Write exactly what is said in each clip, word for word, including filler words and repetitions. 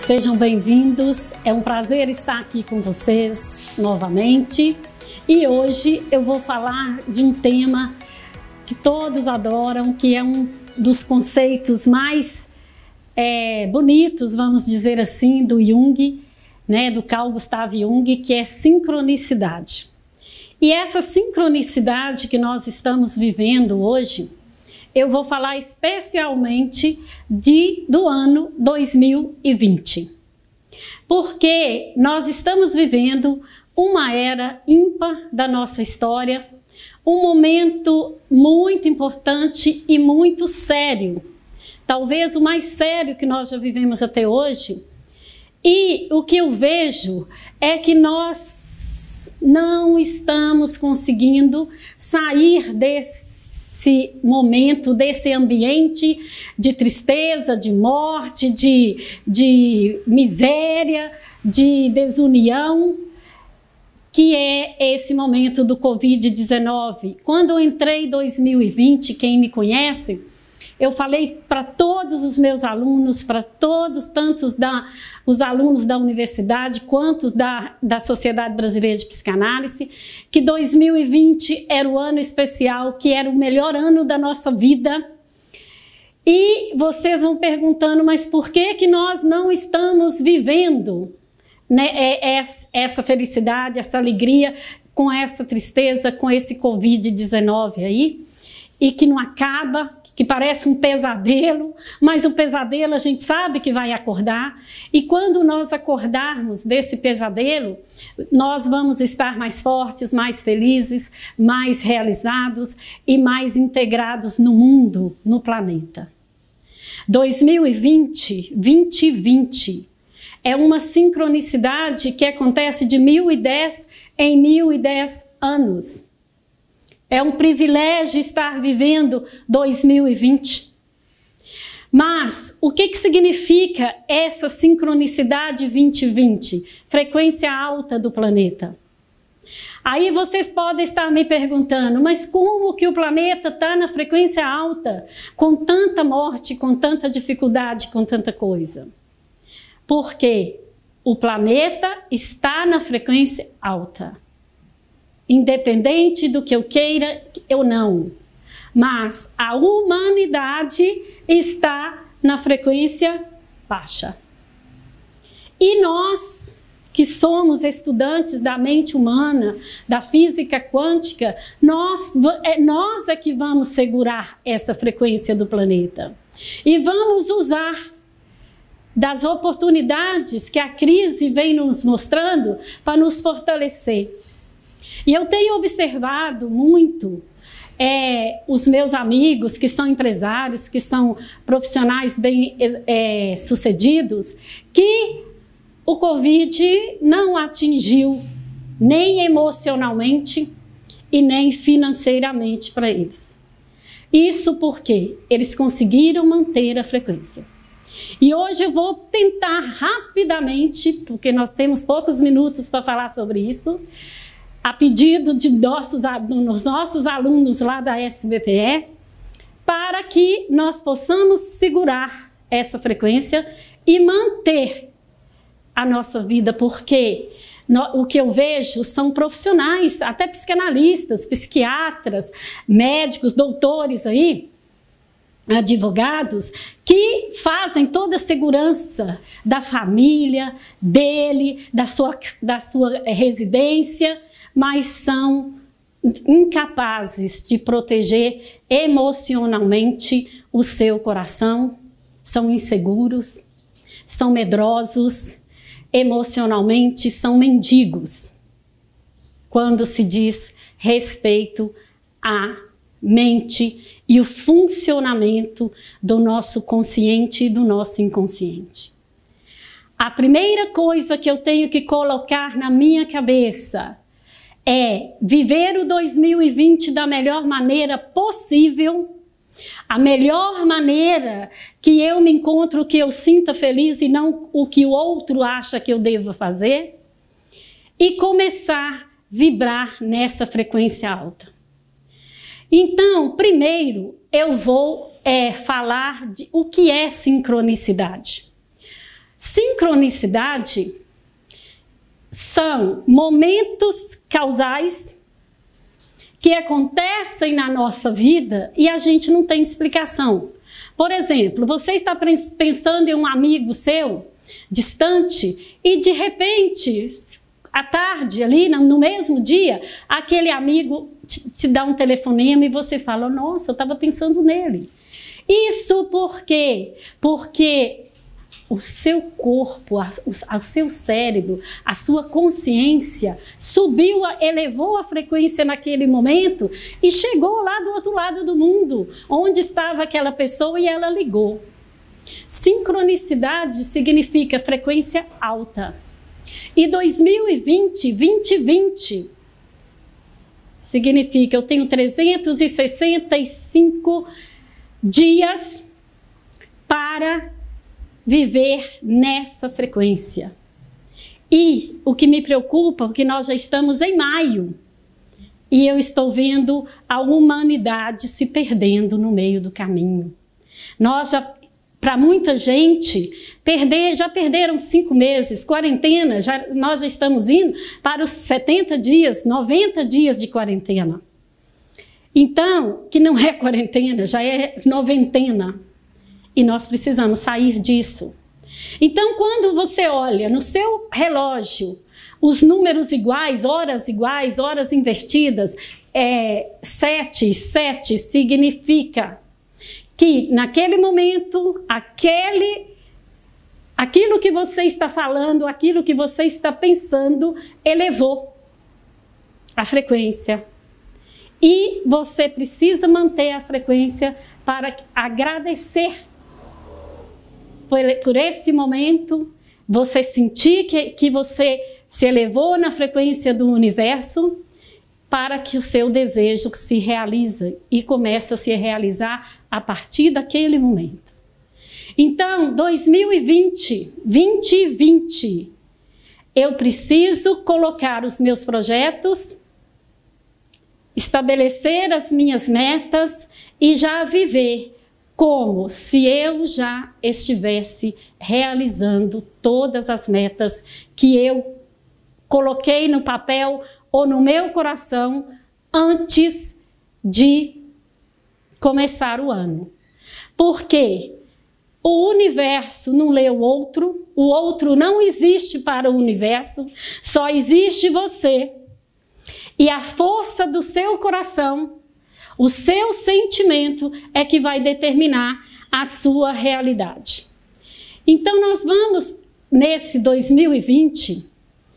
Sejam bem-vindos, é um prazer estar aqui com vocês novamente. E hoje eu vou falar de um tema que todos adoram, que é um dos conceitos mais é, bonitos, vamos dizer assim, do Jung, né, do Carl Gustav Jung, que é sincronicidade. E essa sincronicidade que nós estamos vivendo hoje, eu vou falar especialmente de, do ano dois mil e vinte. Porque nós estamos vivendo uma era ímpar da nossa história, um momento muito importante e muito sério, talvez o mais sério que nós já vivemos até hoje. E o que eu vejo é que nós não estamos conseguindo sair desse esse momento, desse ambiente de tristeza, de morte, de, de miséria, de desunião, que é esse momento do Covid dezenove. Quando eu entrei em dois mil e vinte, quem me conhece, eu falei para todos os meus alunos, para todos, tantos da, os alunos da universidade, quanto da, da Sociedade Brasileira de Psicanálise, que dois mil e vinte era o ano especial, que era o melhor ano da nossa vida. E vocês vão perguntando, mas por que que nós não estamos vivendo, né, essa felicidade, essa alegria, com essa tristeza, com esse Covid dezenove aí, e que não acaba, que parece um pesadelo, mas o pesadelo a gente sabe que vai acordar, e quando nós acordarmos desse pesadelo, nós vamos estar mais fortes, mais felizes, mais realizados e mais integrados no mundo, no planeta. dois mil e vinte, vinte vinte, é uma sincronicidade que acontece de mil e dez em mil e dez anos. É um privilégio estar vivendo dois mil e vinte. Mas o que que significa essa sincronicidade vinte vinte? Frequência alta do planeta. Aí vocês podem estar me perguntando, mas como que o planeta está na frequência alta, com tanta morte, com tanta dificuldade, com tanta coisa? Porque o planeta está na frequência alta. Independente do que eu queira ou não, mas a humanidade está na frequência baixa. E nós, que somos estudantes da mente humana, da física quântica, nós, nós é que vamos segurar essa frequência do planeta. E vamos usar das oportunidades que a crise vem nos mostrando para nos fortalecer. E eu tenho observado muito é, os meus amigos que são empresários, que são profissionais bem é, sucedidos, que o Covid não atingiu nem emocionalmente e nem financeiramente para eles. Isso porque eles conseguiram manter a frequência. E hoje eu vou tentar rapidamente, porque nós temos poucos minutos para falar sobre isso, a pedido de nossos, dos nossos alunos lá da S B P E, para que nós possamos segurar essa frequência e manter a nossa vida, porque no, o que eu vejo são profissionais, até psicanalistas, psiquiatras, médicos, doutores aí, advogados, que fazem toda a segurança da família, dele, da sua, da sua residência, mas são incapazes de proteger emocionalmente o seu coração, são inseguros, são medrosos, emocionalmente são mendigos, quando se diz respeito à mente e o funcionamento do nosso consciente e do nosso inconsciente. A primeira coisa que eu tenho que colocar na minha cabeça é viver o dois mil e vinte da melhor maneira possível, a melhor maneira que eu me encontro, que eu sinta feliz e não o que o outro acha que eu devo fazer, e começar a vibrar nessa frequência alta. Então, primeiro eu vou é, falar de o que é sincronicidade. Sincronicidade são momentos causais que acontecem na nossa vida e a gente não tem explicação. Por exemplo, você está pensando em um amigo seu, distante, e de repente, à tarde, ali no mesmo dia, aquele amigo te, te dá um telefonema e você fala, nossa, eu estava pensando nele. Isso por quê? Porque o seu corpo, a, o, o seu cérebro, a sua consciência subiu, elevou a frequência naquele momento e chegou lá do outro lado do mundo, onde estava aquela pessoa e ela ligou. Sincronicidade significa frequência alta. E dois mil e vinte, vinte vinte, significa eu tenho trezentos e sessenta e cinco dias para viver nessa frequência. E o que me preocupa é que nós já estamos em maio e eu estou vendo a humanidade se perdendo no meio do caminho. Nós já, para muita gente, perder, já perderam cinco meses, quarentena, já, nós já estamos indo para os setenta dias, noventa dias de quarentena. Então, que não é quarentena, já é noventena. E nós precisamos sair disso. Então, quando você olha no seu relógio, os números iguais, horas iguais, horas invertidas, é, sete, sete significa que naquele momento, aquele, aquilo que você está falando, aquilo que você está pensando, elevou a frequência. E você precisa manter a frequência para agradecer por, por esse momento, você sentir que, que você se elevou na frequência do universo para que o seu desejo se realize e comece a se realizar a partir daquele momento. Então, dois mil e vinte, vinte vinte, eu preciso colocar os meus projetos, estabelecer as minhas metas e já viver como se eu já estivesse realizando todas as metas que eu coloquei no papel ou no meu coração antes de começar o ano. Porque o universo não lê o outro, o outro não existe para o universo, só existe você. E a força do seu coração, o seu sentimento é que vai determinar a sua realidade. Então nós vamos, nesse dois mil e vinte,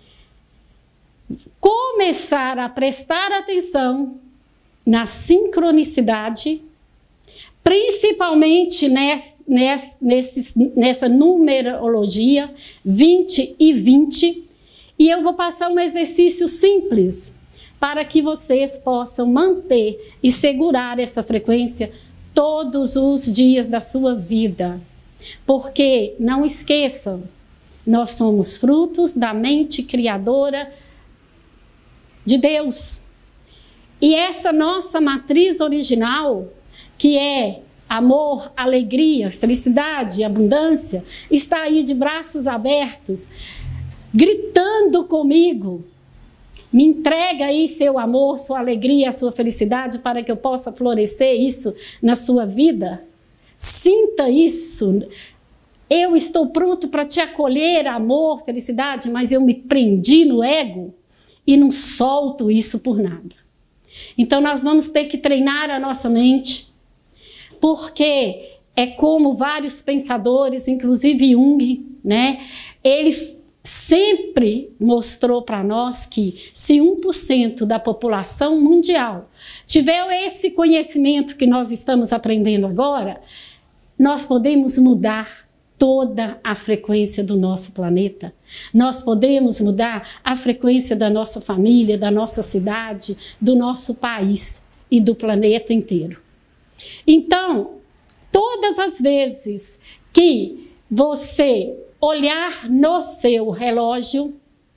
começar a prestar atenção na sincronicidade, principalmente nessa, nessa, nessa numerologia vinte e vinte, e eu vou passar um exercício simples para que vocês possam manter e segurar essa frequência todos os dias da sua vida. Porque, não esqueçam, nós somos frutos da mente criadora de Deus. E essa nossa matriz original, que é amor, alegria, felicidade, abundância, está aí de braços abertos, gritando comigo. Me entrega aí seu amor, sua alegria, sua felicidade para que eu possa florescer isso na sua vida. Sinta isso. Eu estou pronto para te acolher, amor, felicidade, mas eu me prendi no ego e não solto isso por nada. Então nós vamos ter que treinar a nossa mente, porque é como vários pensadores, inclusive Jung, né? Ele sempre mostrou para nós que se um por cento da população mundial tiver esse conhecimento que nós estamos aprendendo agora, nós podemos mudar toda a frequência do nosso planeta. Nós podemos mudar a frequência da nossa família, da nossa cidade, do nosso país e do planeta inteiro. Então, todas as vezes que você olhar no seu relógio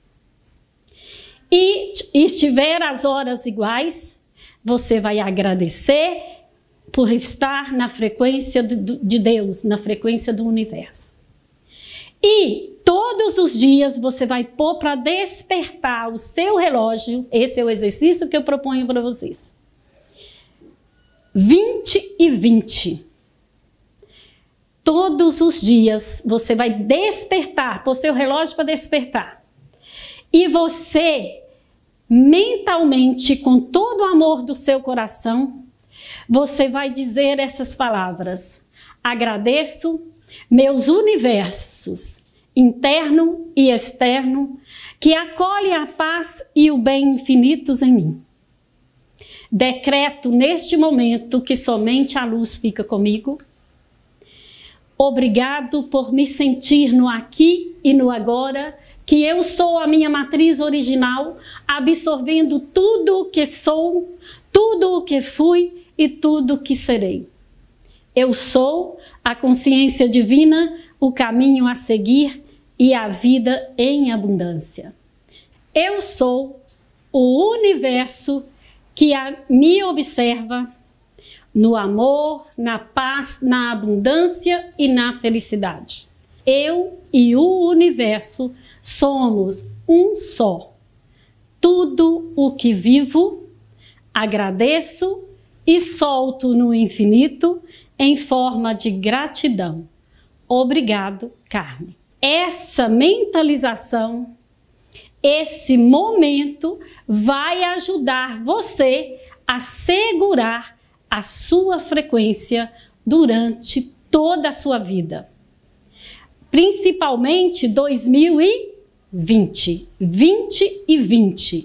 e estiver as horas iguais, você vai agradecer por estar na frequência de Deus, na frequência do universo. E todos os dias você vai pôr para despertar o seu relógio. Esse é o exercício que eu proponho para vocês. vinte e vinte. Todos os dias você vai despertar, pôr seu relógio para despertar. E você, mentalmente, com todo o amor do seu coração, você vai dizer essas palavras. Agradeço meus universos, interno e externo, que acolhem a paz e o bem infinitos em mim. Decreto neste momento que somente a luz fica comigo. Obrigado por me sentir no aqui e no agora, que eu sou a minha matriz original, absorvendo tudo o que sou, tudo o que fui e tudo o que serei. Eu sou a consciência divina, o caminho a seguir e a vida em abundância. Eu sou o universo que a, me observa no amor, na paz, na abundância e na felicidade. Eu e o universo somos um só. Tudo o que vivo, agradeço e solto no infinito em forma de gratidão. Obrigado, Carmen. Essa mentalização, esse momento vai ajudar você a segurar a sua frequência durante toda a sua vida. Principalmente dois mil e vinte. vinte e vinte.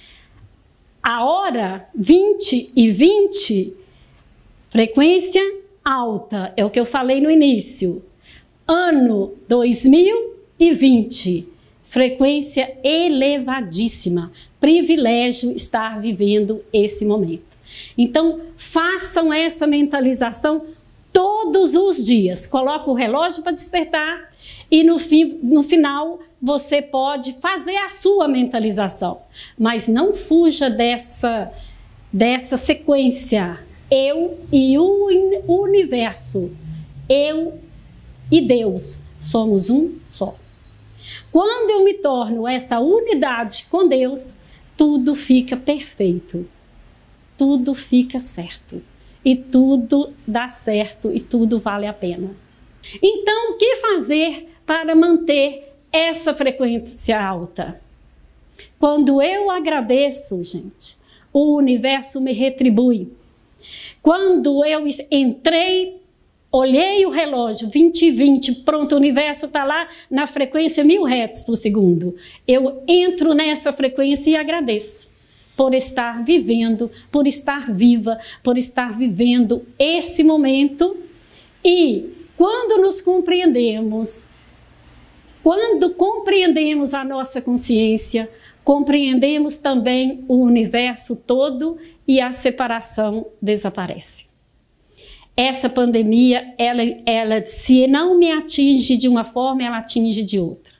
A hora vinte e vinte, frequência alta, é o que eu falei no início. Ano dois mil e vinte, frequência elevadíssima. Privilégio estar vivendo esse momento. Então, façam essa mentalização todos os dias. Coloca o relógio para despertar e no, fim, no final você pode fazer a sua mentalização. Mas não fuja dessa, dessa sequência. Eu e o universo. Eu e Deus somos um só. Quando eu me torno essa unidade com Deus, tudo fica perfeito. Tudo fica certo. E tudo dá certo e tudo vale a pena. Então, o que fazer para manter essa frequência alta? Quando eu agradeço, gente, o universo me retribui. Quando eu entrei, olhei o relógio, vinte e vinte, pronto, o universo está lá na frequência mil hertz por segundo. Eu entro nessa frequência e agradeço por estar vivendo, por estar viva, por estar vivendo esse momento. E quando nos compreendemos, quando compreendemos a nossa consciência, compreendemos também o universo todo e a separação desaparece. Essa pandemia, ela, ela, se não me atinge de uma forma, ela atinge de outra.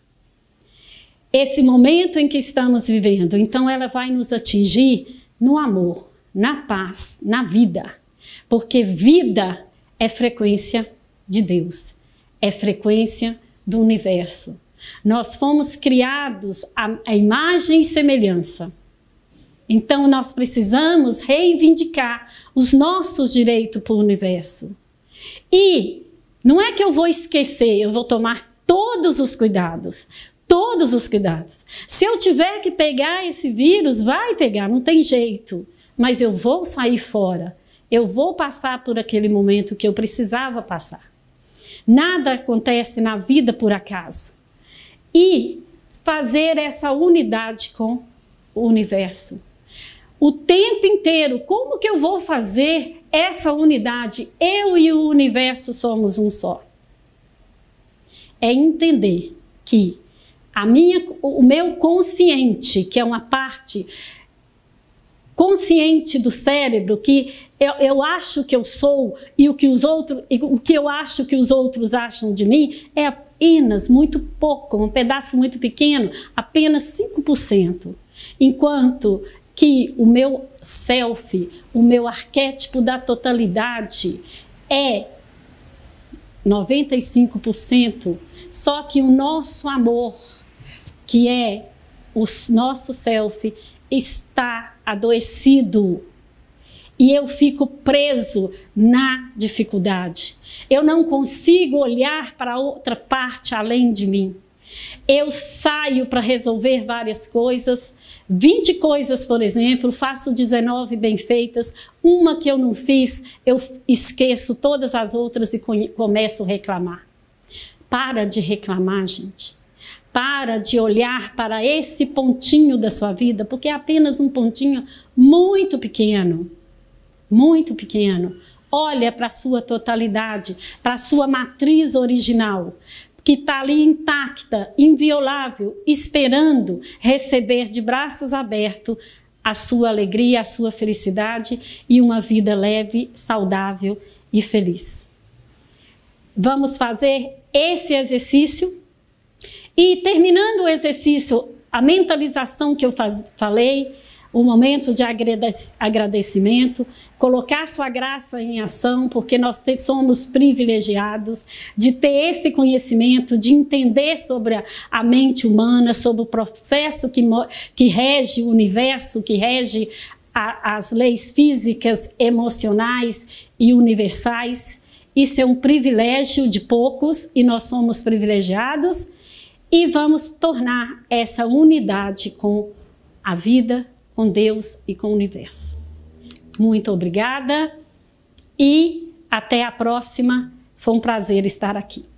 Esse momento em que estamos vivendo, então ela vai nos atingir no amor, na paz, na vida. Porque vida é frequência de Deus, é frequência do universo. Nós fomos criados à, à imagem e semelhança. Então nós precisamos reivindicar os nossos direitos para o universo. E não é que eu vou esquecer, eu vou tomar todos os cuidados. Todos os cuidados. Se eu tiver que pegar esse vírus, vai pegar, não tem jeito. Mas eu vou sair fora. Eu vou passar por aquele momento que eu precisava passar. Nada acontece na vida por acaso. E fazer essa unidade com o universo. O tempo inteiro, como que eu vou fazer essa unidade? Eu e o universo somos um só. É entender que A minha, o meu consciente, que é uma parte consciente do cérebro, que eu, eu acho que eu sou e o que, os outros, o que eu acho que os outros acham de mim, é apenas muito pouco, um pedaço muito pequeno, apenas cinco por cento. Enquanto que o meu self, o meu arquétipo da totalidade é noventa e cinco por cento, só que o nosso amor, que é o nosso self, está adoecido. E eu fico preso na dificuldade. Eu não consigo olhar para outra parte além de mim. Eu saio para resolver várias coisas, vinte coisas, por exemplo, faço dezenove bem feitas, uma que eu não fiz, eu esqueço todas as outras e começo a reclamar. Para de reclamar, gente. Para de olhar para esse pontinho da sua vida, porque é apenas um pontinho muito pequeno. Muito pequeno. Olha para a sua totalidade, para a sua matriz original, que está ali intacta, inviolável, esperando receber de braços abertos a sua alegria, a sua felicidade e uma vida leve, saudável e feliz. Vamos fazer esse exercício e, terminando o exercício, a mentalização que eu faz, falei, o momento de agradecimento, colocar sua graça em ação, porque nós somos privilegiados de ter esse conhecimento, de entender sobre a, a mente humana, sobre o processo que, que rege o universo, que rege a, as leis físicas, emocionais e universais. Isso é um privilégio de poucos e nós somos privilegiados e vamos tornar essa unidade com a vida, com Deus e com o universo. Muito obrigada e até a próxima. Foi um prazer estar aqui.